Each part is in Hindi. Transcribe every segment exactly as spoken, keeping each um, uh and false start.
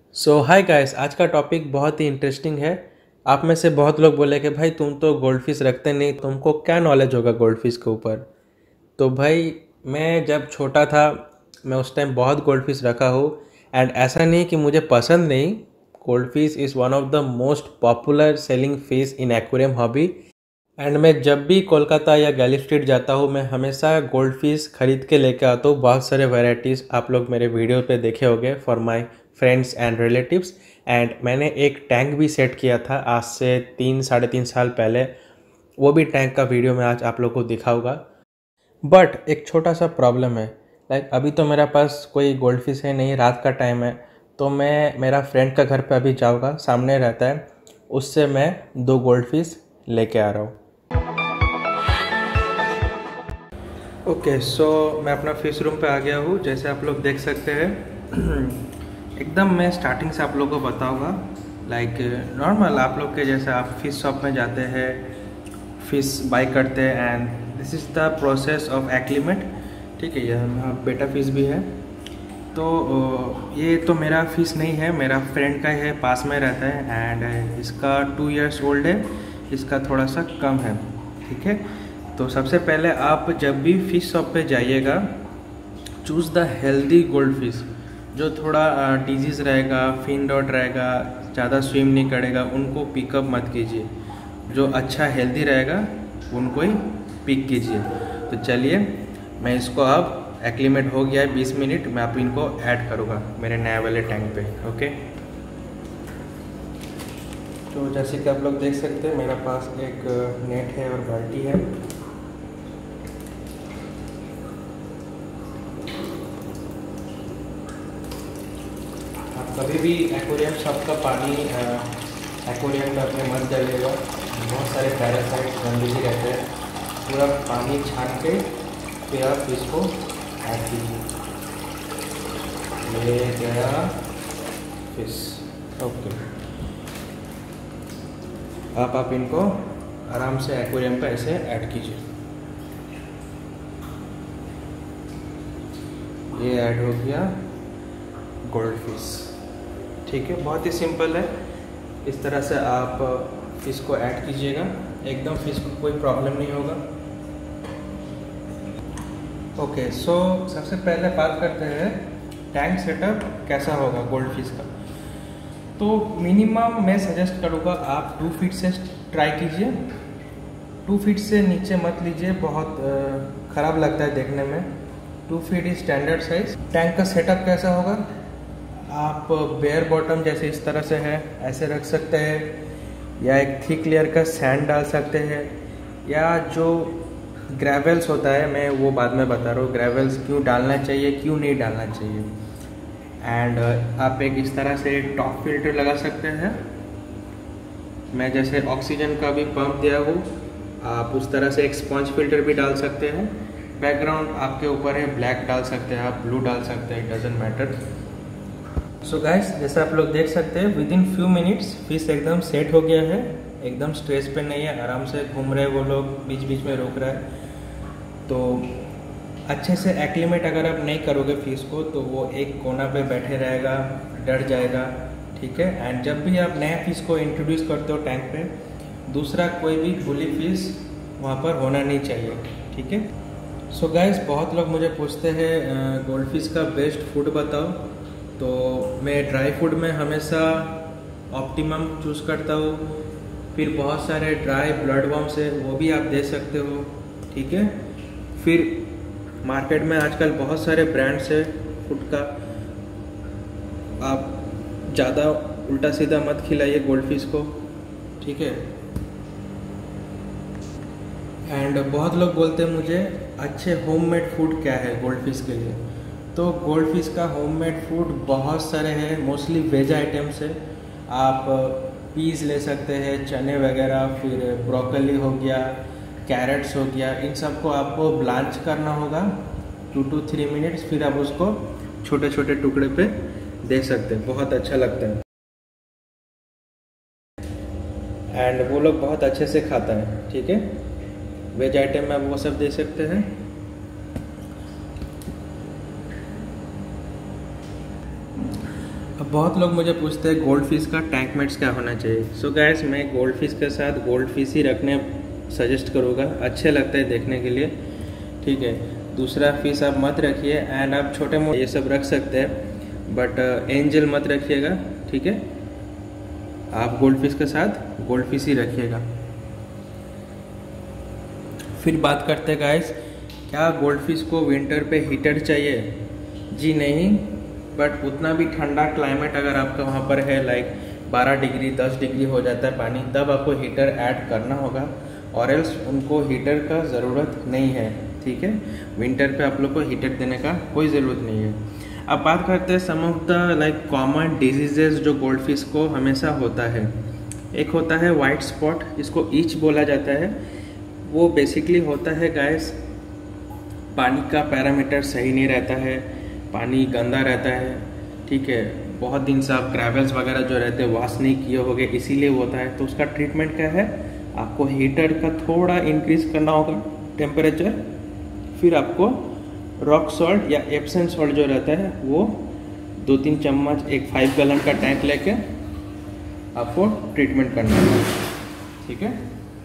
सो हाय गाइस, आज का टॉपिक बहुत ही इंटरेस्टिंग है। आप में से बहुत लोग बोले कि भाई तुम तो गोल्ड फिश रखते नहीं, तुमको क्या नॉलेज होगा गोल्ड फिश के ऊपर। तो भाई मैं जब छोटा था, मैं उस टाइम बहुत गोल्ड फिश रखा हूँ। एंड ऐसा नहीं कि मुझे पसंद नहीं। Goldfish is one of the most popular selling fish in aquarium hobby. And मैं जब भी कोलकाता या गैली स्ट्रीट जाता हूँ, मैं हमेशा गोल्ड फिश खरीद के लेके आता हूँ। बहुत सारे वैरायटीज़ आप लोग मेरे वीडियो पे देखे होंगे for my friends and relatives. And मैंने एक टैंक भी सेट किया था आज से तीन साढ़े तीन साल पहले। वो भी टैंक का वीडियो मैं आज आप लोग को दिखाऊंगा। बट एक छोटा सा प्रॉब्लम है। लाइक अभी तो मेरा पास कोई गोल्ड फिश है नहीं, रात का टाइम है। तो मैं मेरा फ्रेंड का घर पे अभी जाऊँगा, सामने रहता है, उससे मैं दो गोल्ड फिश लेके आ रहा हूँ। ओके सो मैं अपना फिश रूम पे आ गया हूँ। जैसे आप लोग देख सकते हैं एकदम मैं स्टार्टिंग से आप लोगों को बताऊँगा। लाइक नॉर्मल आप लोग के जैसे आप फिश शॉप में जाते हैं, फिश बाई करते हैं, and this is the process of acclimate. ठीक है, ये हमारा बेटा फिश भी है। तो ये तो मेरा फिश नहीं है, मेरा फ्रेंड का है, पास में रहता है। एंड इसका टू इयर्स ओल्ड है, इसका थोड़ा सा कम है। ठीक है, तो सबसे पहले आप जब भी फिश शॉप पे जाइएगा, choose the healthy goldfish. जो थोड़ा डिजीज़ रहेगा, फिन डॉट रहेगा, ज़्यादा स्विम नहीं करेगा, उनको पिकअप मत कीजिए। जो अच्छा हेल्दी रहेगा उनको ही पिक कीजिए। तो चलिए, मैं इसको अब एक्लीमेट हो गया है बीस मिनट, मैं आप इनको ऐड करूँगा मेरे नए वाले टैंक पे। ओके, तो जैसे कि आप लोग देख सकते हैं मेरे पास एक नेट है और बाल्टी है। कभी भी एक्वेरियम शॉप का पानी एक्वेरियम में अपने मत डालिएगा, बहुत सारे पैरासाइट गंदगी रहते हैं। पूरा पानी छान के फिर आप इसको ऐड कीजिए। ये गया फिश। ओके, आप आप इनको आराम से एक्वेरियम पे ऐसे ऐड कीजिए। ये ऐड हो गया गोल्ड फिश। ठीक है, बहुत ही सिंपल है। इस तरह से आप फिश को ऐड कीजिएगा, एकदम फिश को कोई प्रॉब्लम नहीं होगा। ओके सो सबसे पहले बात करते हैं टैंक सेटअप कैसा होगा गोल्ड फिश का। तो मिनिमम मैं सजेस्ट करूँगा आप टू फीट से ट्राई कीजिए। टू फीट से नीचे मत लीजिए, बहुत ख़राब लगता है देखने में। Two feet is standard size. Tank का सेटअप कैसा होगा, आप बेयर बॉटम जैसे इस तरह से है ऐसे रख सकते हैं, या एक थिक लेयर का सैंड डाल सकते हैं, या जो ग्रेवल्स होता है, मैं वो बाद में बता रहा हूँ ग्रेवल्स क्यों डालना चाहिए क्यों नहीं डालना चाहिए। एंड आप एक इस तरह से टॉप फिल्टर लगा सकते हैं। मैं जैसे ऑक्सीजन का भी पंप दिया हूँ, आप उस तरह से एक स्पंज फिल्टर भी डाल सकते हैं। बैकग्राउंड आपके ऊपर है, ब्लैक डाल सकते हैं आप, ब्लू डाल सकते हैं, it doesn't matter. So guys, जैसे आप लोग देख सकते हैं within few minutes fish एकदम सेट हो गया है, एकदम स्ट्रेस पे नहीं है, आराम से घूम रहे हैं वो लोग, बीच बीच में रोक रहा है। तो अच्छे से एक्लीमेट अगर आप नहीं करोगे फिश को तो वो एक कोना पे बैठे रहेगा, डर जाएगा। ठीक है, एंड जब भी आप नए फिश को इंट्रोड्यूस करते हो टैंक पे, दूसरा कोई भी बुली फिश वहाँ पर होना नहीं चाहिए। ठीक है, सो गाइस, बहुत लोग मुझे पूछते हैं गोल्ड फिश का बेस्ट फूड बताओ। तो मैं ड्राई फूड में हमेशा ऑप्टिमम चूज़ करता हूँ। फिर बहुत सारे ड्राई ब्लड वर्म्स है, वो भी आप दे सकते हो। ठीक है, फिर मार्केट में आजकल बहुत सारे ब्रांड्स है फूड का। आप ज़्यादा उल्टा सीधा मत खिलाइए गोल्ड फिश को। ठीक है, एंड बहुत लोग बोलते हैं मुझे अच्छे होममेड फूड क्या है गोल्ड फिश के लिए। तो गोल्ड फिश का होममेड फूड बहुत सारे हैं, मोस्टली वेज आइटम्स है। आप पीस ले सकते हैं, चने वगैरह, फिर ब्रोकली हो गया, कैरेट्स हो गया, इन सबको आपको ब्लांच करना होगा टू टू थ्री मिनट्स। फिर आप उसको छोटे छोटे टुकड़े पे दे सकते हैं, बहुत अच्छा लगता है। एंड वो लोग बहुत अच्छे से खाता है। ठीक है, वेज आइटम में आप वो सब दे सकते हैं। अब अब बहुत लोग मुझे पूछते हैं गोल्ड फिश का टैंक मेट्स क्या होना चाहिए। सो गैस मैं गोल्ड फिश के साथ गोल्ड फिश ही रखने सजेस्ट करूँगा, अच्छे लगते हैं देखने के लिए, ठीक है। दूसरा फिश आप मत रखिए, एंड आप छोटे मोटे ये सब रख सकते हैं, बट एंजल मत रखिएगा, ठीक है। आप गोल्ड फिश के साथ गोल्ड फिश ही रखिएगा। फिर बात करते हैं गाइस, क्या गोल्ड फिश को विंटर पे हीटर चाहिए? जी नहीं, बट उतना भी ठंडा क्लाइमेट अगर आपका वहाँ पर है, लाइक बारह डिग्री दस डिग्री हो जाता है पानी, तब आपको हीटर ऐड करना होगा, और एल्स उनको हीटर का ज़रूरत नहीं है, ठीक है। विंटर पे आप लोग को हीटर देने का कोई ज़रूरत नहीं है। अब बात करते हैं some of the like common diseases जो गोल्ड फिश को हमेशा होता है। एक होता है वाइट स्पॉट, इसको ईच बोला जाता है। वो बेसिकली होता है गाइस, पानी का पैरामीटर सही नहीं रहता है, पानी गंदा रहता है, ठीक है। बहुत दिन से आप ग्रेवल्स वगैरह जो रहते हैं वॉश नहीं किए होंगे, इसीलिए होता है। तो उसका ट्रीटमेंट क्या है, आपको हीटर का थोड़ा इंक्रीज करना होगा टेम्परेचर, फिर आपको रॉक सॉल्ट या एप्सम सॉल्ट जो रहता है वो दो तीन चम्मच एक फाइव गैलन का टैंक लेके आपको ट्रीटमेंट करना है, ठीक है।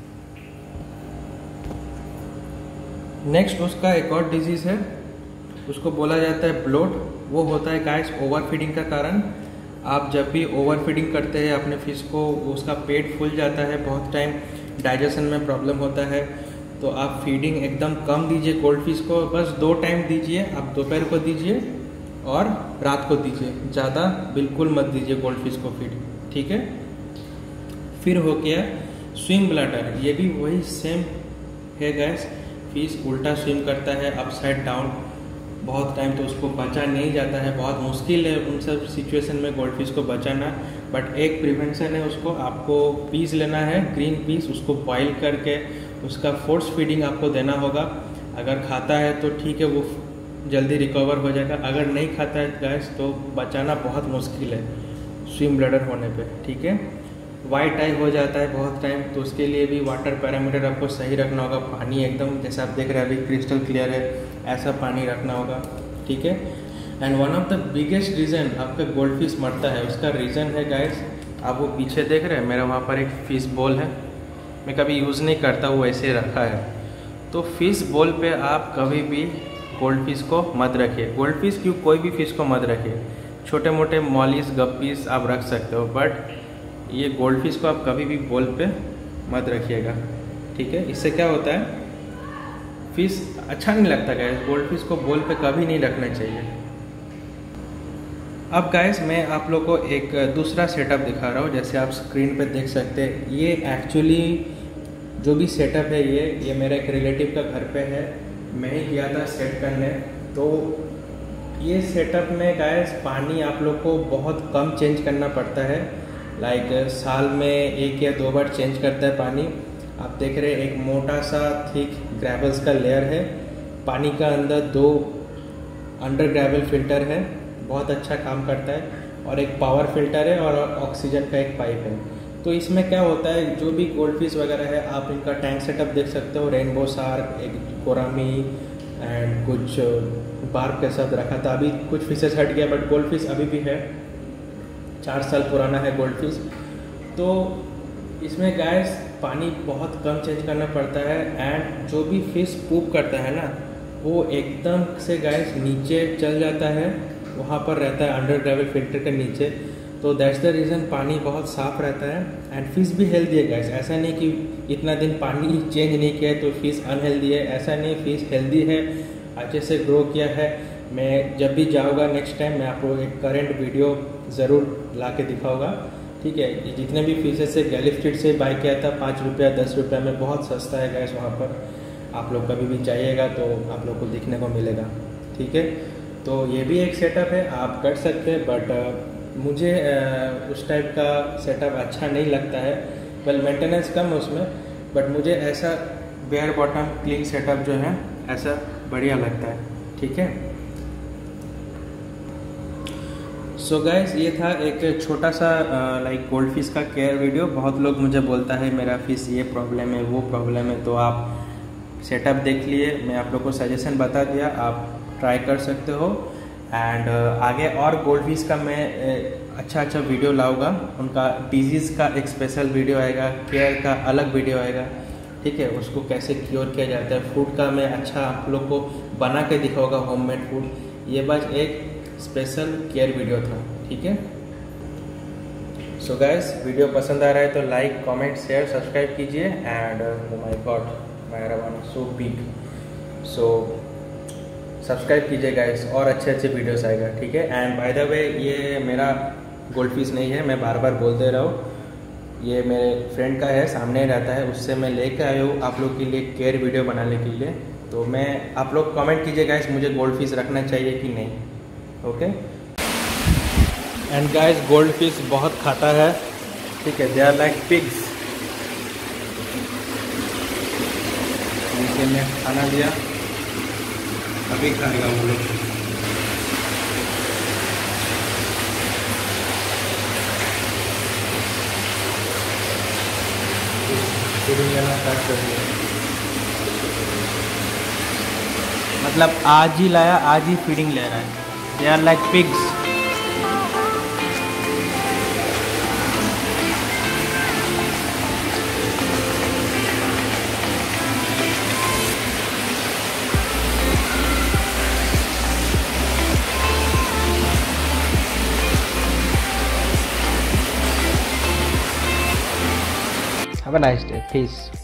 नेक्स्ट उसका एक और डिजीज़ है, उसको बोला जाता है ब्लोट। वो होता है गाइस ओवर फीडिंग का कारण। आप जब भी ओवर फीडिंग करते हैं अपने फिश को, उसका पेट फूल जाता है, बहुत टाइम डाइजेशन में प्रॉब्लम होता है। तो आप फीडिंग एकदम कम दीजिए गोल्ड फिश को, बस दो टाइम दीजिए, आप दोपहर को दीजिए और रात को दीजिए, ज़्यादा बिल्कुल मत दीजिए गोल्ड फिश को फीड, ठीक है। फिर हो गया स्विम ब्लैडर, ये भी वही सेम है गैस। फिश उल्टा स्विम करता है अपसाइड डाउन, बहुत टाइम तो उसको बचा नहीं जाता है, बहुत मुश्किल है उन सब सिचुएशन में गोल्ड फिश को बचाना। बट एक प्रिवेंशन है, उसको आपको पीस लेना है, ग्रीन पीस, उसको बॉईल करके उसका फोर्स फीडिंग आपको देना होगा। अगर खाता है तो ठीक है, वो जल्दी रिकवर हो जाएगा। अगर नहीं खाता है गैस तो बचाना बहुत मुश्किल है स्विम ब्लैडर होने पे, ठीक है। वाइट आई हो जाता है बहुत टाइम, तो उसके लिए भी वाटर पैरामीटर आपको सही रखना होगा। पानी एकदम जैसे आप देख रहे हैं अभी क्रिस्टल क्लियर है, ऐसा पानी रखना होगा, ठीक है। And one of the biggest reason आपका गोल्ड फिश मरता है, उसका रीज़न है गाइस, आप वो पीछे देख रहे हैं, मेरा वहाँ पर एक फिश बॉल है, मैं कभी यूज़ नहीं करता, वो ऐसे रखा है। तो फिश बॉल पे आप कभी भी गोल्ड फिश को मत रखिए। गोल्ड फिश क्यों, कोई भी फिश को मत रखिए। छोटे मोटे मॉलिस गप्पीस आप रख सकते हो, बट ये गोल्ड फिश को आप कभी भी बॉल पे मत रखिएगा, ठीक है। इससे क्या होता है, फिश अच्छा नहीं लगता गाइस, गोल्ड फिश को बॉल पे कभी नहीं रखना चाहिए। अब गाइस मैं आप लोग को एक दूसरा सेटअप दिखा रहा हूँ, जैसे आप स्क्रीन पे देख सकते हैं। ये एक्चुअली जो भी सेटअप है ये ये मेरे एक रिलेटिव का घर पे है, मैं ही गया था सेट करने। तो ये सेटअप में गाइस पानी आप लोग को बहुत कम चेंज करना पड़ता है, लाइक साल में एक या दो बार चेंज करता है पानी। आप देख रहे हैं एक मोटा सा थिक ग्रेवल्स का लेयर है, पानी का अंदर दो अंडर ग्रेवल फिल्टर है, बहुत अच्छा काम करता है, और एक पावर फिल्टर है और ऑक्सीजन का एक पाइप है। तो इसमें क्या होता है, जो भी गोल्ड फिश वगैरह है आप इनका टैंक सेटअप देख सकते हो। रेनबो शार्क, एक कोरामी एंड कुछ बार्ब के साथ रखा था, अभी कुछ फिशेस हट गया, बट गोल्ड फिश अभी भी है, चार साल पुराना है गोल्ड फिश। तो इसमें गैस पानी बहुत कम चेंज करना पड़ता है, एंड जो भी फिश पूप करता है ना वो एकदम से गैस नीचे चल जाता है, वहाँ पर रहता है अंडर ग्रेवल फिल्टर के नीचे। तो दैट्स द रीज़न पानी बहुत साफ रहता है, एंड फिश भी हेल्दी है गैस। ऐसा नहीं कि इतना दिन पानी चेंज नहीं किया है तो फिश अनहेल्दी है, ऐसा नहीं, फिश हेल्दी है, अच्छे से ग्रो किया है। मैं जब भी जाऊँगा नेक्स्ट टाइम मैं आपको एक करेंट वीडियो ज़रूर ला के दिखाऊँगा, ठीक है। ये जितने भी फिशेस से गैली स्ट्रीट से बाय किया था, पाँच रुपया दस रुपया में, बहुत सस्ता है गैस वहाँ पर। आप लोग कभी भी चाहिएगा तो आप लोग को दिखने को मिलेगा, ठीक है। तो ये भी एक सेटअप है, आप कर सकते हैं, बट मुझे उस टाइप का सेटअप अच्छा नहीं लगता है। वेल मेंटेनेंस कम है उसमें, बट मुझे ऐसा बेयर बॉटम क्लीन सेटअप जो है ऐसा बढ़िया लगता है, ठीक है। सो so गाइस ये था एक छोटा सा लाइक गोल्ड फिश का केयर वीडियो। बहुत लोग मुझे बोलता है मेरा फिश ये प्रॉब्लम है वो प्रॉब्लम है, तो आप सेटअप देख लिए, मैं आप लोग को सजेशन बता दिया, आप ट्राई कर सकते हो। एंड uh, आगे और गोल्ड फिश का मैं अच्छा अच्छा वीडियो लाऊंगा। उनका डिजीज़ का एक स्पेशल वीडियो आएगा, केयर का अलग वीडियो आएगा, ठीक है, उसको कैसे क्योर किया जाता है, फूड का मैं अच्छा आप लोग को बना के दिखाऊंगा, होममेड फूड। ये बस एक स्पेशल केयर वीडियो था, ठीक है। सो गाइस, वीडियो पसंद आ रहा है तो लाइक कमेंट शेयर सब्सक्राइब कीजिए। And oh my god, my one so big, so subscribe कीजिए गाइस, और अच्छे अच्छे वीडियोस आएगा, ठीक है। एंड बाय द वे, ये मेरा गोल्ड फिश नहीं है, मैं बार बार बोल दे रहा हूँ, ये मेरे फ्रेंड का है, सामने ही रहता है, उससे मैं लेके आया हूँ आप लोग के लिए केयर वीडियो बनाने के लिए। तो मैं आप लोग कमेंट कीजिए गाइस, मुझे गोल्ड फिश रखना चाहिए कि नहीं, okay. And guys, goldfish बहुत खाता है, ठीक है, दे आर लाइक पिग्स। इनके मैं खाना दिया, अभी खाएगा वो लोग। फीडिंग लेना स्टार्ट कर दिया, मतलब आज ही लाया, आज ही फीडिंग ले रहा है। They are like pigs. Have a nice day. Peace.